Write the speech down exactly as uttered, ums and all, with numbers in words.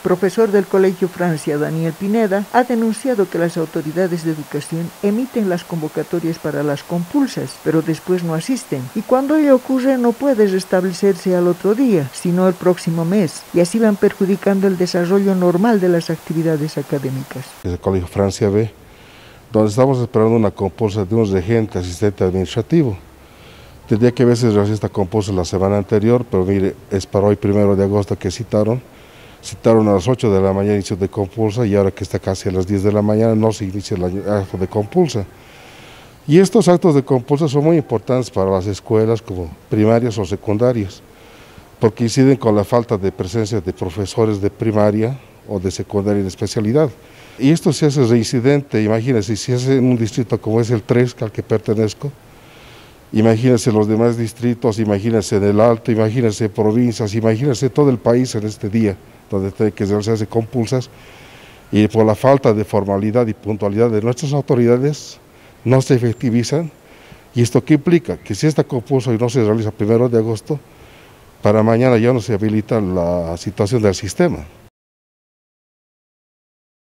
profesor del Colegio Francia, Daniel Pineda, ha denunciado que las autoridades de educación emiten las convocatorias para las compulsas, pero después no asisten. Y cuando ello ocurre no puede restablecerse al otro día, sino el próximo mes, y así van perjudicando el desarrollo normal de las actividades académicas. El Colegio Francia B, donde estamos esperando una compulsa de un regente asistente administrativo. Tendría que haberse realizado esta compulsa la semana anterior, pero mire, es para hoy primero de agosto que citaron. Citaron a las ocho de la mañana inicio de compulsa y ahora que está casi a las diez de la mañana no se inicia el acto de compulsa. Y estos actos de compulsa son muy importantes para las escuelas como primarias o secundarias, porque inciden con la falta de presencia de profesores de primaria o de secundaria de especialidad. Y esto se hace reincidente, imagínense, si es en un distrito como es el tres, al que pertenezco, imagínense los demás distritos, imagínense en el Alto, imagínense provincias, imagínense todo el país en este día, donde tiene que realizarse compulsas, y por la falta de formalidad y puntualidad de nuestras autoridades, no se efectivizan. ¿Y esto qué implica? Que si esta compulsa no se realiza primero de agosto, para mañana ya no se habilita la situación del sistema.